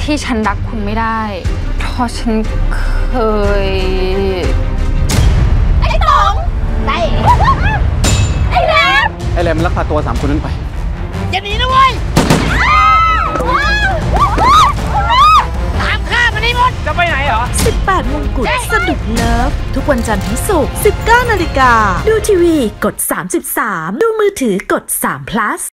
ที่ฉันรักคุณไม่ได้เพราะฉันเคยไอ้ต๋องไอ้แรมมันลักพาตัว3 คนนั้นไปอย่าหนีนะเว้ยตามข้ามานี่หมดจะไปไหนเหรอ 18 มงกุฎสนุกเลิฟทุกวันจันทร์ถึงศุกร์ 19 นาฬิกาดูทีวีกด33ดูมือถือกด3 plus